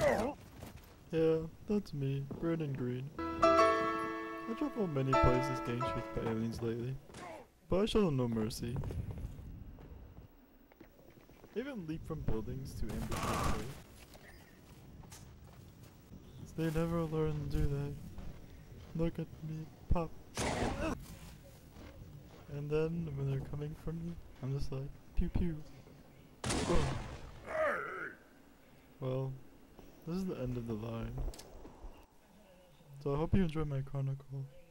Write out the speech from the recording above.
Yeah, that's me, Branden Green. I traveled many places getting tricked by aliens lately, but I show them no mercy. Even leap from buildings to ambush their prey. They never learn to do that. Look at me, pop. And then, when they're coming for me, I'm just like, pew pew. Boom. Well, this is the end of the line. So I hope you enjoyed my chronicle.